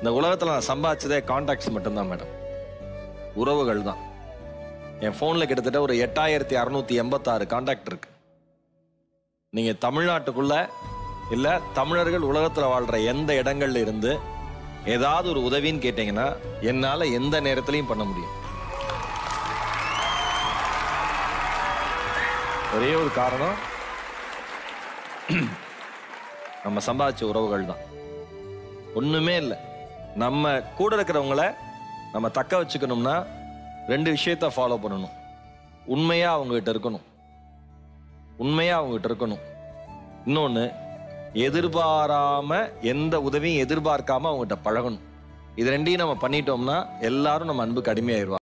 இந்த உலகத்தில் நான் சம்பாதிச்சதே கான்டாக்ட்ஸ் மட்டும்தான் மேடம், உறவுகள் தான். என் ஃபோனில் கிட்டத்தட்ட ஒரு 8686 கான்டாக்ட் இருக்கு. நீங்கள் தமிழ்நாட்டுக்குள்ள இல்லை தமிழர்கள் உலகத்தில் வாழ்கிற எந்த இடங்கள்ல இருந்து ஏதாவது ஒரு உதவின்னு கேட்டிங்கன்னா என்னால் எந்த நேரத்துலையும் பண்ண முடியும். ஒரே ஒரு காரணம், நம்ம சம்பாதிச்ச உறவுகள் தான். ஒண்ணுமே இல்லை. நம்ம கூட இருக்கிறவங்கள நம்ம தக்க வச்சுக்கணும்னா 2 விஷயத்த ஃபாலோ பண்ணணும். உண்மையா அவங்ககிட்ட இருக்கணும், இன்னொன்னு எதிர்பாராம, எந்த உதவியும் எதிர்பார்க்காம அவங்ககிட்ட பழகணும். இது 2ஐயும் நம்ம பண்ணிட்டோம்னா எல்லாரும் நம்ம அன்புக்கு அடிமையாயிருவாங்க.